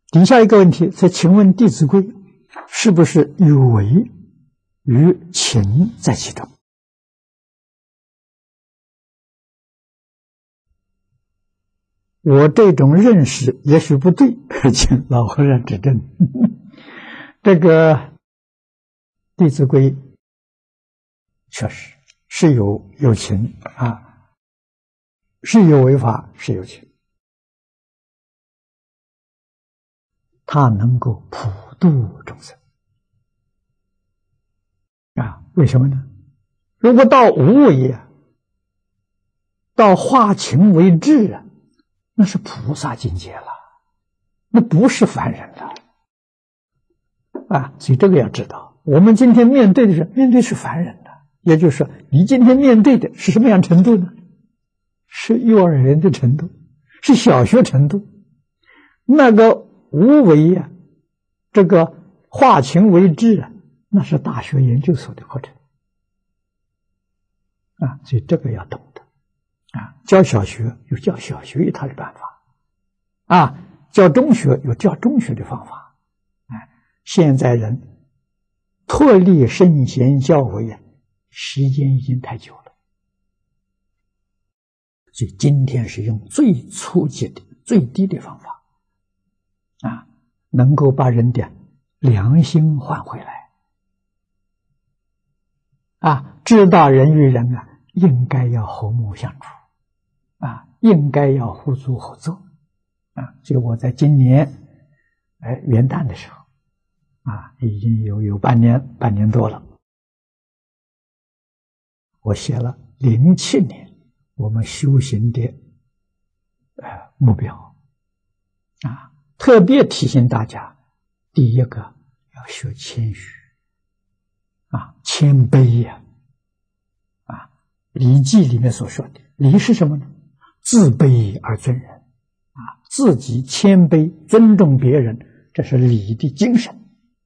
底下一个问题，请问《弟子规》是不是有为与情在其中？我这种认识也许不对，请老和尚指正。这个《弟子规》确实是有情啊，是有为法，是有情，它能够普度众生啊？为什么呢？如果到无为啊，到化情为智啊，那是菩萨境界了，那不是凡人了啊！所以这个要知道，我们今天面对是凡人的，也就是说，你今天面对的是什么样程度呢？是幼儿园的程度，是小学程度。那个无为呀，这个化情为智啊，那是大学研究所的课程啊！所以这个要懂得啊。教小学有教小学一套的办法啊，教中学有教中学的方法。哎，现在人脱离圣贤教诲啊，时间已经太久了。所以今天是用最初级的、最低的方法啊，能够把人的良心换回来啊，知道人与人啊，应该要和睦相处啊，应该要互助合作啊。所以我在今年元旦的时候啊，已经有半年多了，我写了07年我们修行的目标啊，特别提醒大家，第一个要学谦虚啊，谦卑呀啊，礼记里面所说的礼是什么呢？自卑而尊人啊，自己谦卑尊重别人，这是礼的精神。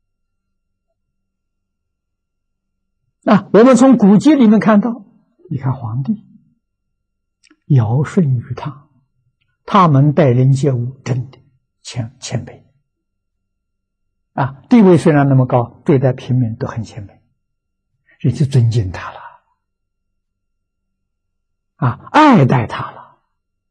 我们从古籍里面看到，你看皇帝尧舜禹汤，他们带领业务真的谦卑啊，地位虽然那么高，对待平民都很谦卑，人家尊敬他了啊，爱戴他了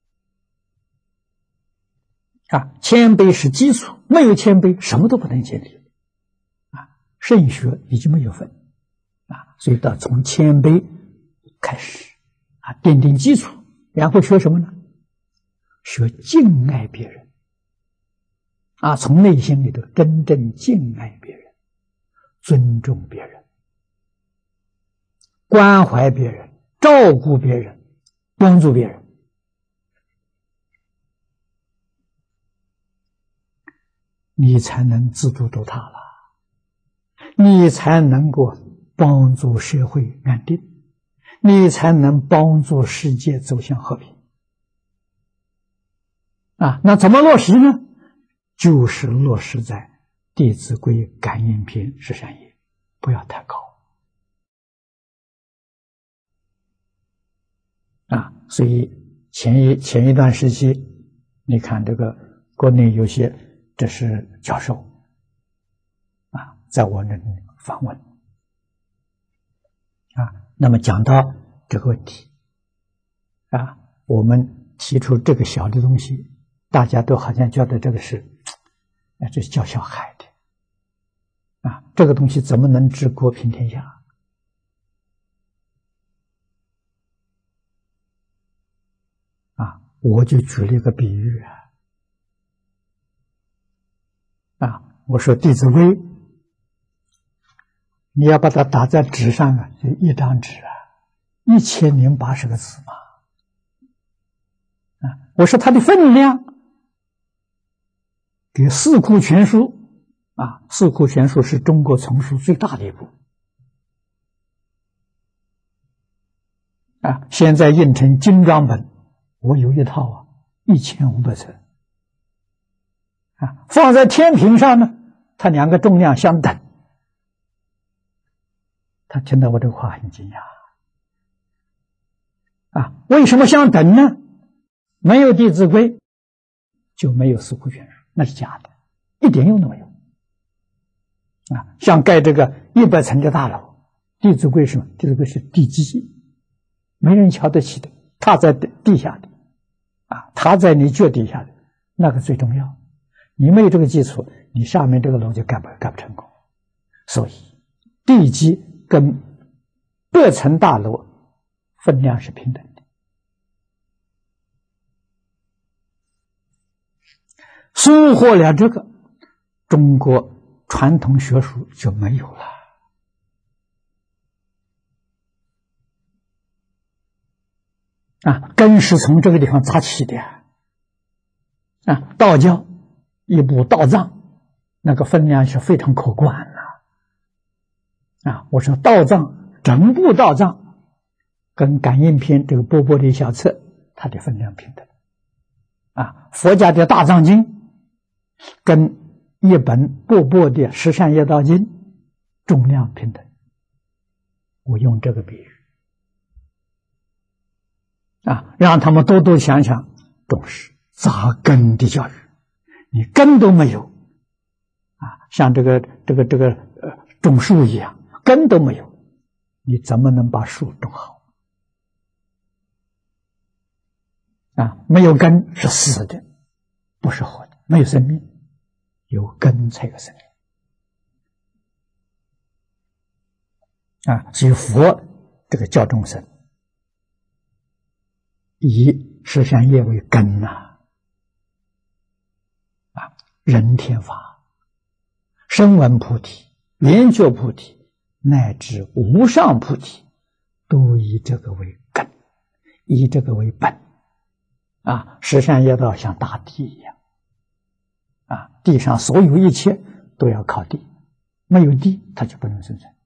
啊。谦卑是基础，没有谦卑什么都不能建立啊，圣学已经没有分啊，所以到从谦卑开始啊，奠定基础，然后学什么呢？学敬爱别人啊，从内心里头真正敬爱别人，尊重别人，关怀别人，照顾别人，帮助别人，你才能自度度他了，你才能够帮助社会安定，你才能帮助世界走向和平啊。那怎么落实呢？就是落实在《弟子规》感应篇13页，不要太高啊。所以前一段时期，你看这个国内有些这是教授啊，在我那里访问啊，那么讲到这个问题啊，我们提出这个小的东西，大家都好像觉得这个是这是教小孩的啊，这个东西怎么能治国平天下啊？我就举了一个比喻啊，我说《弟子规》你要把它打在纸上啊，就一张纸啊，1080个字嘛啊，我说它的分量给《四库全书》啊，《四库全书》是中国丛书最大的一部啊，现在印成精装本，我有一套啊，1500册啊，放在天平上呢，它两个重量相等。他听到我这个话很惊讶啊，为什么相等呢？没有《弟子规》就没有《四库全书》，那是假的一点用都没有。像盖这个100层的大楼，弟子规是什么？弟子规是地基，没人瞧得起的，踏在地下的，踏在你脚底下的，那个最重要。你没有这个基础，你上面这个楼就盖不成功。所以地基跟100层大楼分量是平等的。疏忽了这个，中国传统学术就没有了。根是从这个地方扎起的。道教一部道藏，那个分量是非常可观的。我说道藏整部道藏跟感应篇这个波波的小册，它的分量平等。佛家的大藏经跟一本波波的十善业道经重量平等。我用这个比喻让他们多多想想重视扎根的教育。你根都没有像这个种树一样，根都没有，你怎么能把树种好？没有根是死的，不是活的，没有生命。有根才有生命。所以佛这个教众生以十善业为根人天法、声闻菩提、缘觉菩提乃至无上菩提，都以这个为根，以这个为本。十善业道像大地一样，地上所有一切都要靠地，没有地它就不能生存。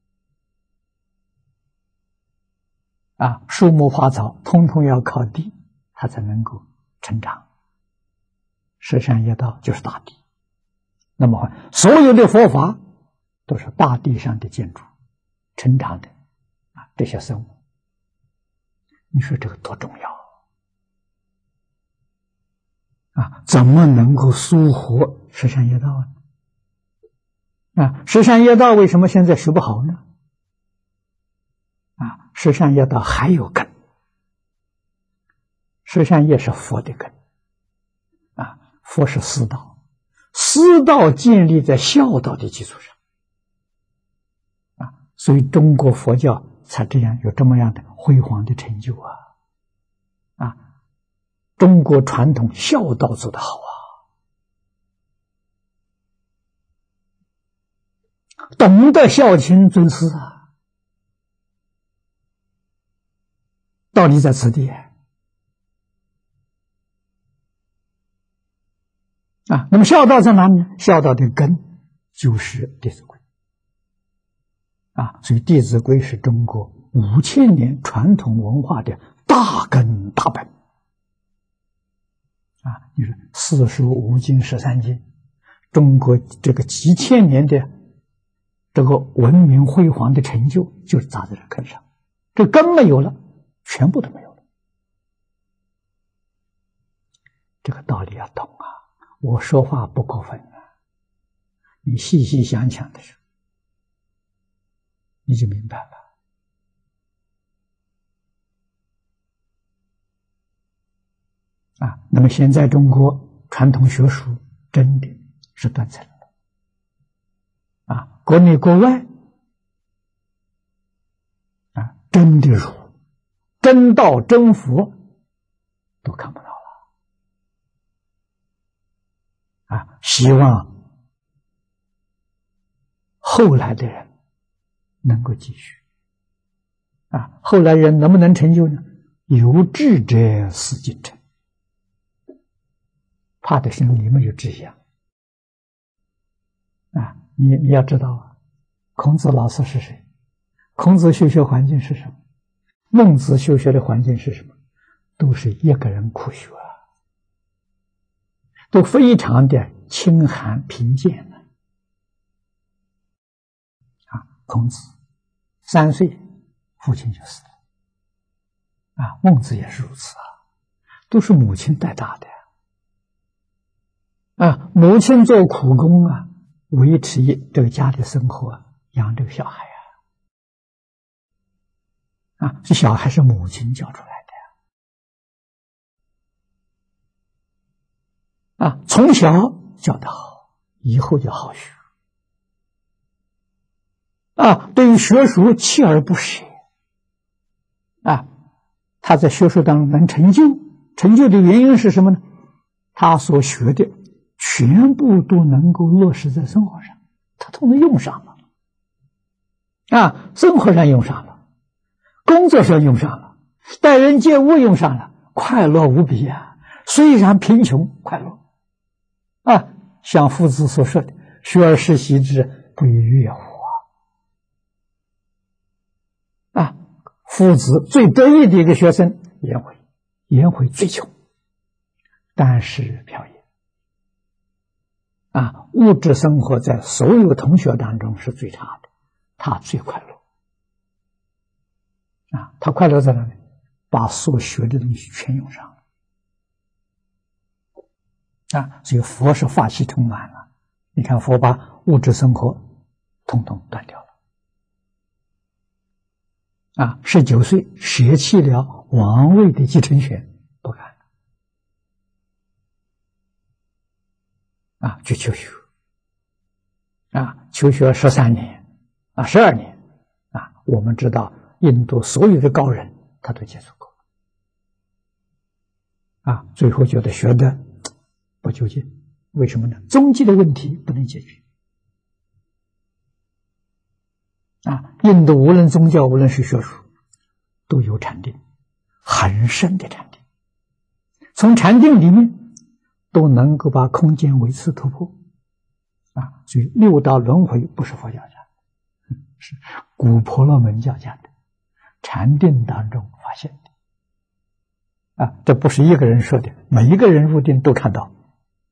树木花草通通要靠地，它才能够成长。十善业道就是大地。那么所有的佛法都是大地上的建筑成长的这些生物，你说这个多重要怎么能够疏忽十善业道呢？十善业道为什么现在学不好呢？十善业道还有根，十善业是佛的根佛是师道，师道建立在孝道的基础上所以中国佛教才这样有这么样的辉煌的成就中国传统孝道做得好懂得孝亲尊师道理在此地那么孝道在哪里呢？孝道的根就是《弟子规》所以《弟子规》是中国5000年传统文化的大根大本你说四书五经13经，中国这个几千年的这个文明辉煌的成就，就是砸在这根上。这根没有了，全部都没有了。这个道理要懂我说话不过分你细细想想的时候，你就明白了。那么现在中国传统学术真的是断层了国内国外真的儒、真道、真佛都看不到了希望后来的人能够继续后来人能不能成就呢？有志者事竟成。怕的是你们有志向你要知道孔子老师是谁？孔子修学环境是什么？孟子修学的环境是什么？都是一个人苦学都非常的清寒贫贱孔子3岁父亲就死了孟子也是如此都是母亲带大的啊，母亲做苦工啊，维持这个家的生活，养这个小孩啊，这小孩是母亲教出来的啊，从小教得好，以后就好学啊，对于学术锲而不舍啊，他在学术当中能成就，成就的原因是什么呢？他所学的全部都能够落实在生活上，他都能用上了啊，生活上用上了，工作上用上了，待人接物用上了，快乐无比啊！虽然贫穷，快乐啊！像夫子所说的“学而时习之，不亦说乎”啊！夫子最得意的一个学生颜回，颜回最穷，但是飘逸啊，物质生活在所有同学当中是最差的，他最快乐啊！他快乐在哪里？把所学的东西全用上了啊！所以佛是法系统满了。你看，佛把物质生活统统断掉了啊！19岁舍弃了王位的继承权，不干啊，去求学啊，求学13年啊，12年啊。我们知道，印度所有的高人他都接触过啊，最后觉得学的不究竟，为什么呢？终极的问题不能解决啊！印度无论宗教，无论是学术，都有禅定，很深的禅定，从禅定里面都能够把空间维持突破啊！所以六道轮回不是佛教讲的，是古婆罗门教讲的，禅定当中发现的啊！这不是一个人说的，每一个人入定都看到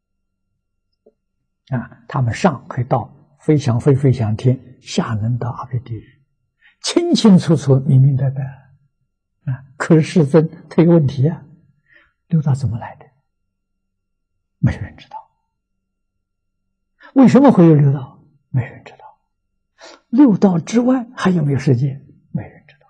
啊！他们上可以到飞翔飞飞翔天，下能到阿鼻地狱，清清楚楚明明白白啊！可是世尊他有问题啊，六道怎么来的？没有人知道。为什么会有六道？没人知道。六道之外还有没有世界？没人知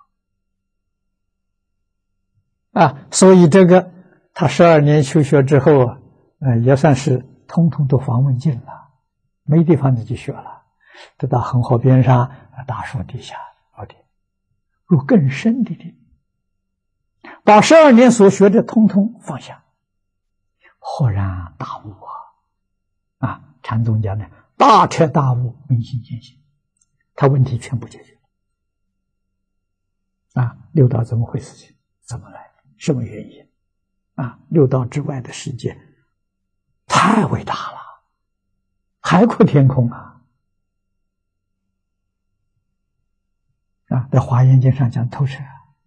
道啊！所以这个他12年求学之后啊，也算是通通都访问尽了，没地方去学了，都到恒河边上大树底下入更深的定，把12年所学的通通放下，豁然大悟啊！禅宗讲的大彻大悟，明心见性，他问题全部解决啊！六道怎么回事？怎么来？什么原因？啊！六道之外的世界太伟大了，海阔天空啊！啊，在《华严经》上讲透彻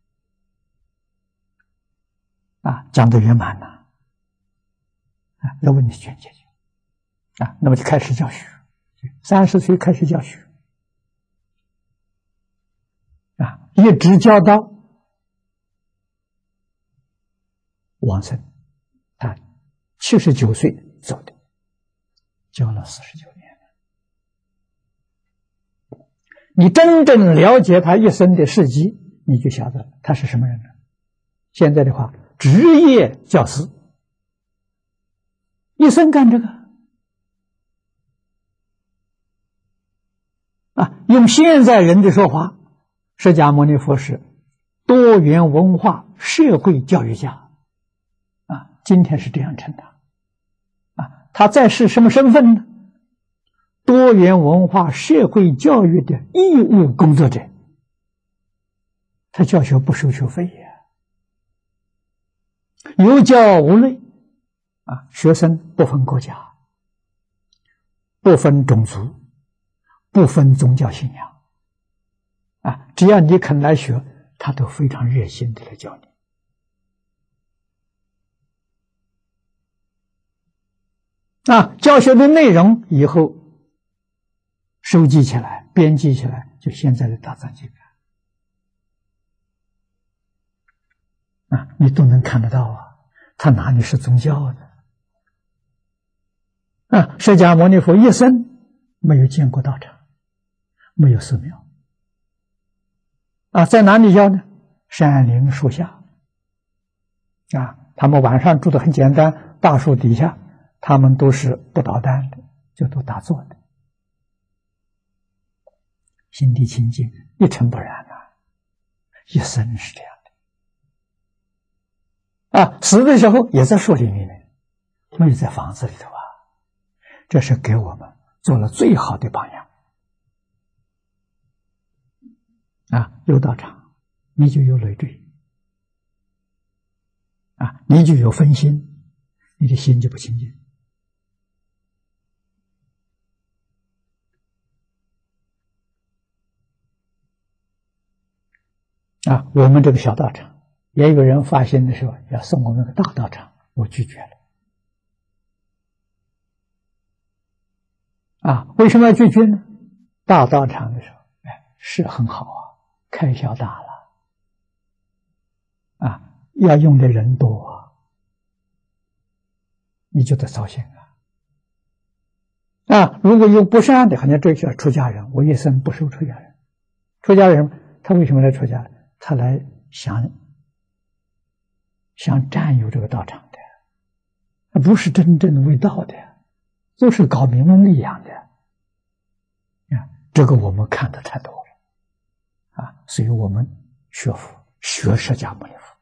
啊，讲得圆满了啊，那问题全解决啊，那么就开始教学，30岁开始教学啊，一直教到往生，他79岁走的，教了49年。你真正了解他一生的事迹，你就晓得他是什么人了。现在的话，职业教师，一生干这个啊。用现在人的说法，释迦牟尼佛是多元文化社会教育家啊，今天是这样称他啊。他在世什么身份呢？多元文化社会教育的义务工作者，他教学不收学费呀，有教无类啊，学生不分国家，不分种族，不分宗教信仰啊，只要你肯来学，他都非常热心的来教你啊。教学的内容以后收集起来，编辑起来，就现在的大藏经啊，你都能看得到啊，它哪里是宗教的释迦牟尼佛一生没有见过道场，没有寺庙，在哪里教呢？山林树下，他们晚上住的很简单，大树底下，他们都是不捣蛋的，就都打坐的，心地清净，一尘不染一生是这样的。死的时候也在树林里面，没有在房子里头这是给我们做了最好的榜样。有道场，你就有累赘，你就有分心，你的心就不清净。我们这个小道场，也有人发心的时候要送我们个大道场，我拒绝了。为什么要拒绝呢？大道场的时候，是很好开销大了，要用的人多你就得操心如果用不善的，好像这些出家人，我一生不收出家人。出家人他为什么来出家？他来想占有这个道场的，不是真正为道的，都是搞名闻利养的。这个我们看得太多了所以我们学佛学释迦牟尼佛，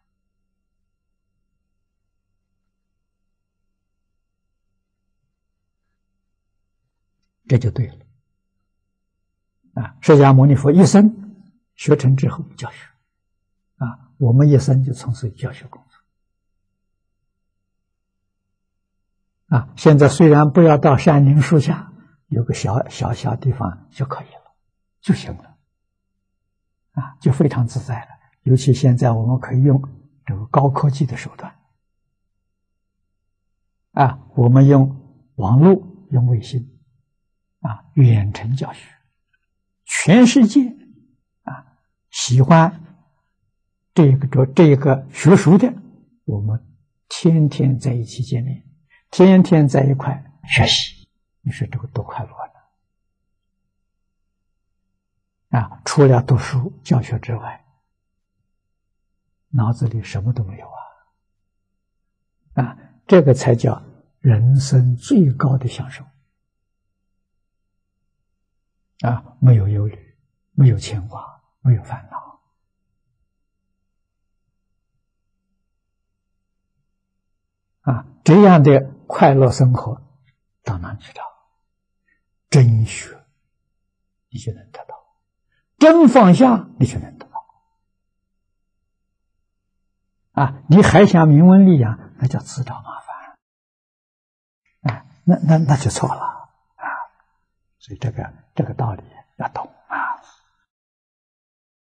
这就对了释迦牟尼佛一生学成之后教学我们一生就从事教学工作现在虽然不要到山林树下，有个小地方就可以了，就行了就非常自在了。尤其现在我们可以用这个高科技的手段我们用网络，用卫星远程教学，全世界喜欢这个学术的，我们天天在一起见面，天天在一块学习，你说这个多快乐除了读书教学之外，脑子里什么都没有这个才叫人生最高的享受没有忧虑，没有牵挂，没有烦恼这样的快乐生活到哪里去找？真学你就能得到，真放下你就能得到你还想名闻利养，那叫自找麻烦那就错了所以这个道理要懂